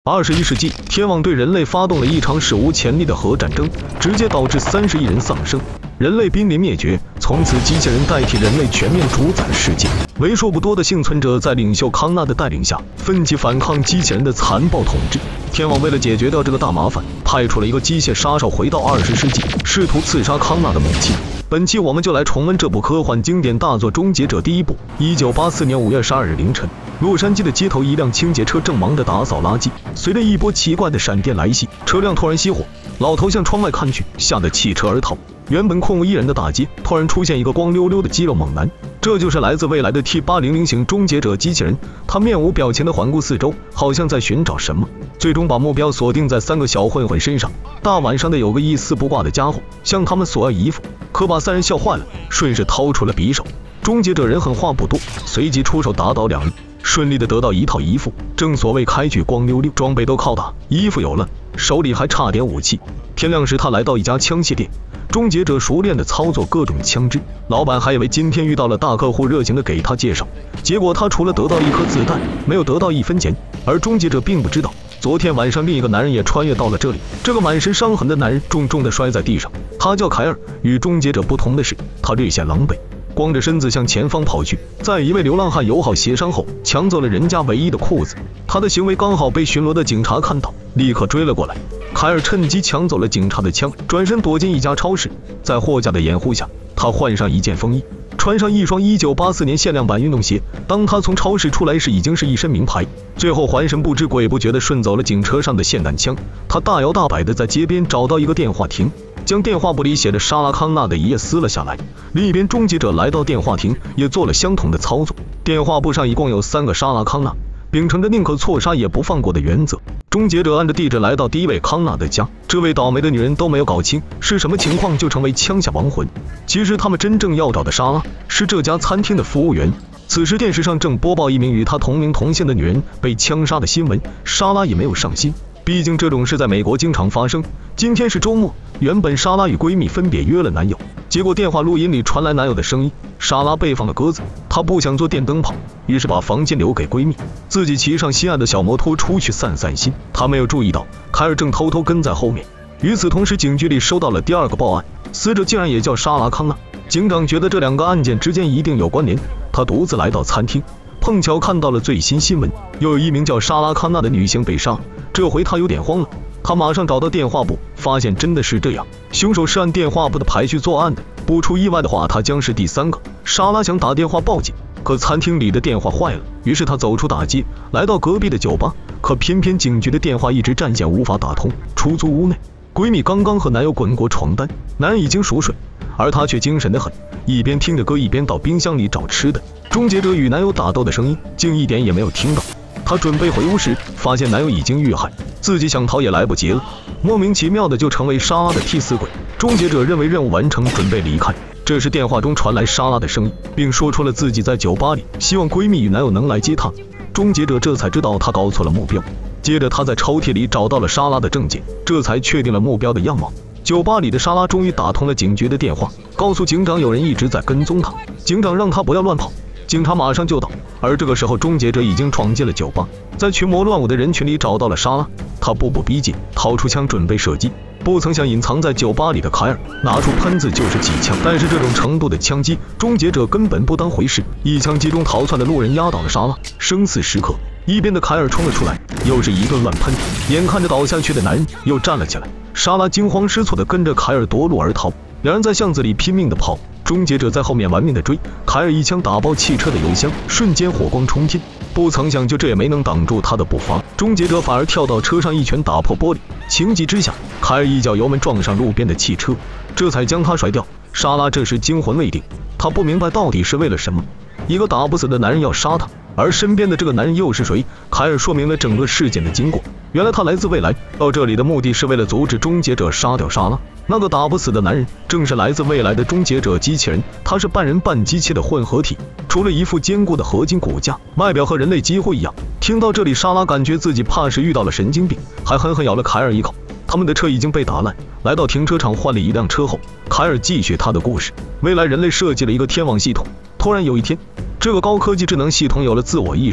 21世纪，天网对人类发动了一场史无前例的核战争，直接导致30亿人丧生，人类濒临灭绝。从此，机器人代替人类全面主宰世界。为数不多的幸存者在领袖康纳的带领下，奋起反抗机器人的残暴统治。天网为了解决掉这个大麻烦，派出了一个机械杀手回到20世纪，试图刺杀康纳的母亲。本期我们就来重温这部科幻经典大作《终结者》第一部。1984年5月12日凌晨，洛杉矶的街头，一辆清洁车正忙着打扫垃圾，随着一波奇怪的闪电来袭，车辆突然熄火。老头向窗外看去，吓得弃车而逃。原本空无一人的大街，突然出现一个光溜溜的肌肉猛男，这就是来自未来的 T800型终结者机器人。他面无表情地环顾四周，好像在寻找什么，最终把目标锁定在3个小混混身上。大晚上的，有个一丝不挂的家伙向他们索要衣服，可把3人笑坏了，顺势掏出了匕首。终结者人狠话不多，随即出手打倒2人，顺利的得到一套衣服。正所谓开局光溜溜，装备都靠打，衣服有了，手里还差点武器。天亮时，他来到一家枪械店，终结者熟练的操作各种枪支，老板还以为今天遇到了大客户，热情的给他介绍，结果他除了得到1颗子弹，没有得到1分钱。而终结者并不知道，昨天晚上另一个男人也穿越到了这里。这个满身伤痕的男人重重的摔在地上，他叫凯尔。与终结者不同的是，他略显狼狈，光着身子向前方跑去，在一位流浪汉友好协商后，抢走了人家唯一的裤子。他的行为刚好被巡逻的警察看到，立刻追了过来。凯尔趁机抢走了警察的枪，转身躲进一家超市。在货架的掩护下，他换上一件风衣，穿上一双1984年限量版运动鞋。当他从超市出来时，已经是一身名牌。最后还神不知鬼不觉地顺走了警车上的霰弹枪。他大摇大摆地在街边找到一个电话亭，将电话簿里写着莎拉康纳的一页撕了下来。另一边，终结者来到电话亭，也做了相同的操作。电话簿上一共有3个莎拉康纳，秉承着宁可错杀也不放过的原则，终结者按着地址来到第一位康纳的家。这位倒霉的女人都没有搞清是什么情况，就成为枪下亡魂。其实他们真正要找的莎拉是这家餐厅的服务员。此时电视上正播报一名与她同名同姓的女人被枪杀的新闻，莎拉也没有上心，毕竟这种事在美国经常发生。今天是周末，原本莎拉与闺蜜分别约了男友，结果电话录音里传来男友的声音。莎拉被放了鸽子，她不想做电灯泡，于是把房间留给闺蜜，自己骑上心爱的小摩托出去散散心。她没有注意到凯尔正偷偷跟在后面。与此同时，警局里收到了第2个报案，死者竟然也叫莎拉康纳。警长觉得这2个案件之间一定有关联，他独自来到餐厅，碰巧看到了最新新闻，又有一名叫莎拉康纳的女性被杀。这回他有点慌了，他马上找到电话簿，发现真的是这样，凶手是按电话簿的排序作案的。不出意外的话，他将是第3个。莎拉想打电话报警，可餐厅里的电话坏了，于是他走出大街，来到隔壁的酒吧，可偏偏警局的电话一直占线无法打通。出租屋内，闺蜜刚刚和男友滚过床单，男人已经熟睡，而她却精神得很，一边听着歌一边到冰箱里找吃的。终结者与男友打斗的声音竟一点也没有听到。她准备回屋时，发现男友已经遇害，自己想逃也来不及了，莫名其妙的就成为莎拉的替死鬼。终结者认为任务完成，准备离开。这时电话中传来莎拉的声音，并说出了自己在酒吧里，希望闺蜜与男友能来接她。终结者这才知道她搞错了目标。接着他在抽屉里找到了莎拉的证件，这才确定了目标的样貌。酒吧里的莎拉终于打通了警局的电话，告诉警长有人一直在跟踪他，警长让他不要乱跑。警察马上就到，而这个时候终结者已经闯进了酒吧，在群魔乱舞的人群里找到了莎拉。他步步逼近，掏出枪准备射击，不曾想隐藏在酒吧里的凯尔拿出喷子就是几枪，但是这种程度的枪击，终结者根本不当回事，一枪击中逃窜的路人，压倒了莎拉。生死时刻，一边的凯尔冲了出来，又是一顿乱喷，眼看着倒下去的男人又站了起来。莎拉惊慌失措地跟着凯尔夺路而逃，两人在巷子里拼命地跑，终结者在后面玩命地追。凯尔一枪打爆汽车的油箱，瞬间火光冲天，不曾想就这也没能挡住他的步伐，终结者反而跳到车上一拳打破玻璃。情急之下，凯尔一脚油门撞上路边的汽车，这才将他甩掉。莎拉这时惊魂未定，她不明白到底是为了什么，一个打不死的男人要杀她，而身边的这个男人又是谁？凯尔说明了整个事件的经过，原来他来自未来，到这里的目的是为了阻止终结者杀掉莎拉。那个打不死的男人正是来自未来的终结者机器人，他是半人半机器的混合体，除了一副坚固的合金骨架，外表和人类几乎一样。听到这里，莎拉感觉自己怕是遇到了神经病，还狠狠咬了凯尔一口。他们的车已经被打烂，来到停车场换了一辆车后，凯尔继续他的故事。未来人类设计了一个天网系统，突然有一天，这个高科技智能系统有了自我意识，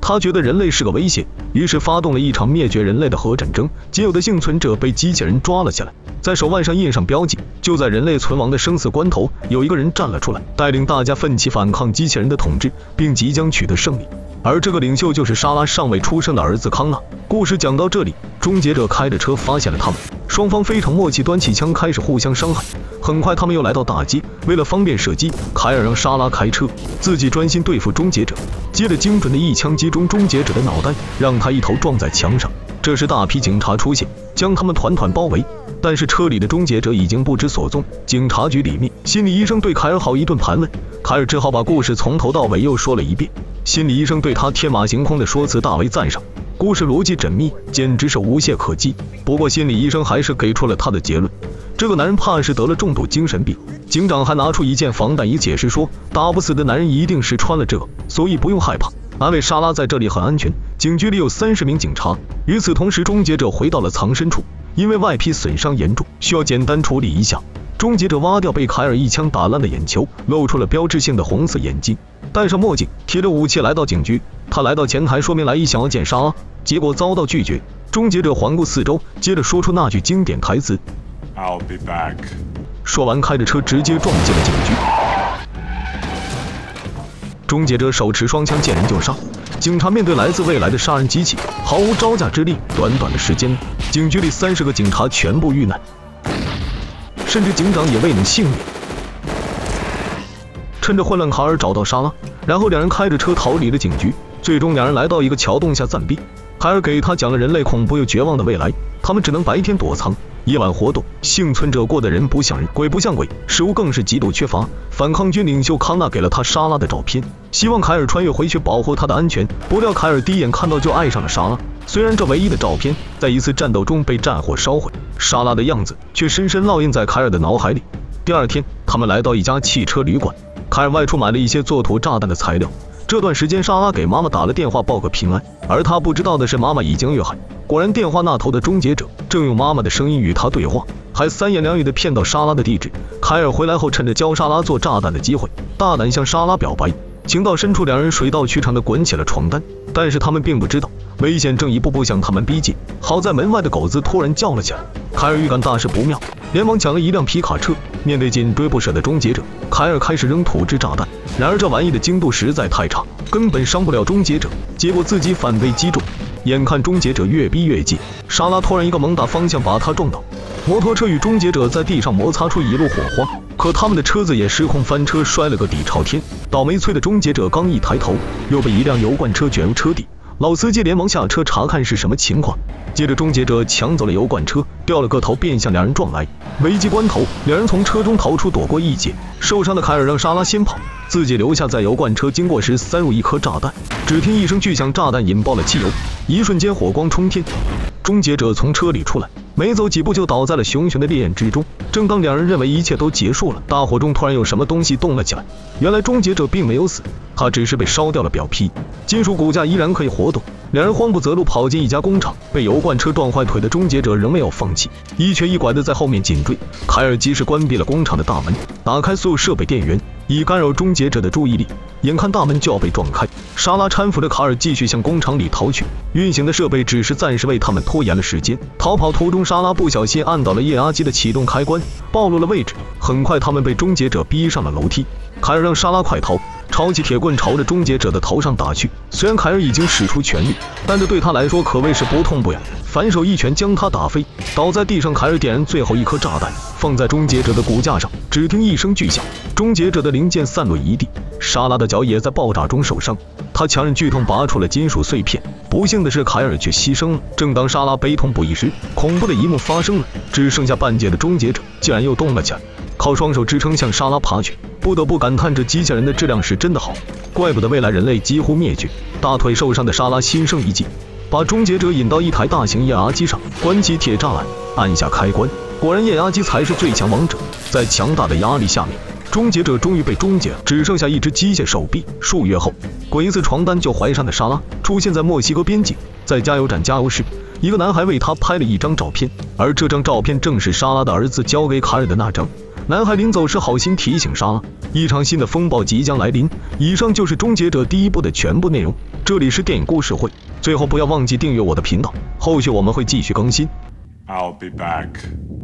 他觉得人类是个威胁，于是发动了一场灭绝人类的核战争。仅有的幸存者被机器人抓了下来，在手腕上印上标记。就在人类存亡的生死关头，有一个人站了出来，带领大家奋起反抗机器人的统治，并即将取得胜利。而这个领袖就是莎拉尚未出生的儿子康纳。故事讲到这里，终结者开着车发现了他们，双方非常默契，端起枪开始互相伤害。很快他们又来到大街，为了方便射击，凯尔让莎拉开车，自己专心对付终结者。接着精准的一枪击中终结者的脑袋，让他一头撞在墙上。这时大批警察出现，将他们团团包围。但是车里的终结者已经不知所踪。警察局里面，心理医生对凯尔好一顿盘问，凯尔只好把故事从头到尾又说了一遍。心理医生对他天马行空的说辞大为赞赏，故事逻辑缜密，简直是无懈可击。不过心理医生还是给出了他的结论，这个男人怕是得了重度精神病。警长还拿出一件防弹衣解释说，打不死的男人一定是穿了这个，所以不用害怕，安慰莎拉在这里很安全。警局里有30名警察。与此同时，终结者回到了藏身处，因为外皮损伤严重，需要简单处理一下。终结者挖掉被凯尔一枪打烂的眼球，露出了标志性的红色眼睛，戴上墨镜，提着武器来到警局。他来到前台说明来意，想要见莎拉，结果遭到拒绝。终结者环顾四周，接着说出那句经典台词 I'll be back。 说完开着车直接撞进了警局。终结者手持双枪，见人就杀。警察面对来自未来的杀人机器，毫无招架之力。短短的时间，警局里30个警察全部遇难，甚至警长也未能幸免。趁着混乱，卡尔找到莎拉，然后两人开着车逃离了警局。最终两人来到一个桥洞下暂避，凯尔给他讲了人类恐怖又绝望的未来，他们只能白天躲藏，夜晚活动。幸存者过的人不像人，鬼不像鬼，食物更是极度缺乏。反抗军领袖康纳给了他莎拉的照片，希望凯尔穿越回去保护他的安全。不料凯尔第一眼看到就爱上了莎拉，虽然这唯一的照片在一次战斗中被战火烧毁，莎拉的样子却深深烙印在凯尔的脑海里。第二天，他们来到一家汽车旅馆，凯尔外出买了一些做土炸弹的材料。这段时间，莎拉给妈妈打了电话报个平安，而她不知道的是，妈妈已经遇害。果然，电话那头的终结者正用妈妈的声音与她对话，还3言2语地骗到莎拉的地址。凯尔回来后，趁着教莎拉做炸弹的机会，大胆向莎拉表白。情到深处，两人水到渠成地滚起了床单。但是他们并不知道，危险正一步步向他们逼近。好在门外的狗子突然叫了起来，凯尔预感大事不妙，连忙抢了一辆皮卡车。面对紧追不舍的终结者，凯尔开始扔土制炸弹。然而这玩意的精度实在太差，根本伤不了终结者，结果自己反被击中。眼看终结者越逼越近，莎拉突然一个猛打方向把他撞倒，摩托车与终结者在地上摩擦出一路火花，可他们的车子也失控翻车，摔了个底朝天。倒霉催的终结者刚一抬头，又被一辆油罐车卷入车底。老司机连忙下车查看是什么情况，接着终结者抢走了油罐车，掉了个头便向两人撞来。危急关头，两人从车中逃出，躲过一劫。受伤的凯尔让莎拉先跑，自己留下在油罐车经过时塞入一颗炸弹。只听一声巨响，炸弹引爆了汽油，一瞬间火光冲天。终结者从车里出来，没走几步就倒在了熊熊的烈焰之中。正当两人认为一切都结束了，大火中突然有什么东西动了起来。原来终结者并没有死，他只是被烧掉了表皮，金属骨架依然可以活动。两人慌不择路跑进一家工厂，被油罐车撞坏腿的终结者仍没有放弃，一瘸一拐的在后面紧追。凯尔及时关闭了工厂的大门，打开所有设备电源，以干扰终结者的注意力。眼看大门就要被撞开，莎拉搀扶着卡尔继续向工厂里逃去。运行的设备只是暂时为他们拖延了时间。逃跑途中，莎拉不小心按倒了液压机的启动开关，暴露了位置。很快他们被终结者逼上了楼梯。凯尔让莎拉快逃，抄起铁棍朝着终结者的头上打去。虽然凯尔已经使出全力，但这对他来说可谓是不痛不痒，反手一拳将他打飞，倒在地上。凯尔点燃最后一颗炸弹，放在终结者的骨架上，只听一声巨响，终结者的零件散落一地。莎拉的脚也在爆炸中受伤，她强忍剧痛拔出了金属碎片。不幸的是，凯尔却牺牲了。正当莎拉悲痛不已时，恐怖的一幕发生了，只剩下半截的终结者竟然又动了起来，靠双手支撑向莎拉爬去。不得不感叹，这机器人的质量是真的好，怪不得未来人类几乎灭绝。大腿受伤的莎拉心生一计，把终结者引到一台大型液压机上，关起铁栅栏，按下开关。果然液压机才是最强王者，在强大的压力下面，终结者终于被终结了，只剩下一只机械手臂。数月后，滚一次床单就怀上的莎拉出现在墨西哥边境，在加油站加油时，一个男孩为她拍了一张照片，而这张照片正是莎拉的儿子交给卡尔的那张。 男孩临走时好心提醒莎拉，一场新的风暴即将来临。以上就是《终结者》第1部的全部内容。这里是电影故事会，最后不要忘记订阅我的频道，后续我们会继续更新。 I'll be back.